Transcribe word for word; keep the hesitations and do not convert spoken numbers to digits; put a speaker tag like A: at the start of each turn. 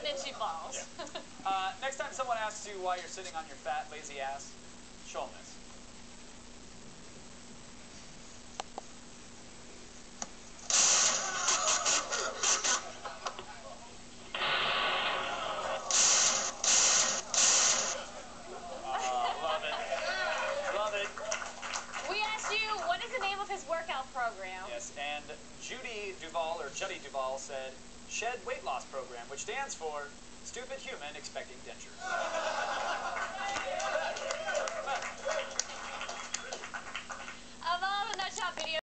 A: seven inch balls.
B: Yeah. Uh, next time someone asks you why you're sitting on your fat, lazy ass, show them this.
A: His workout program.
B: Yes, and Judy Duvall, or Judy Duvall, said, Shed Weight Loss Program, which stands for Stupid Human Expecting Dentures.
A: Of all the nutshot videos.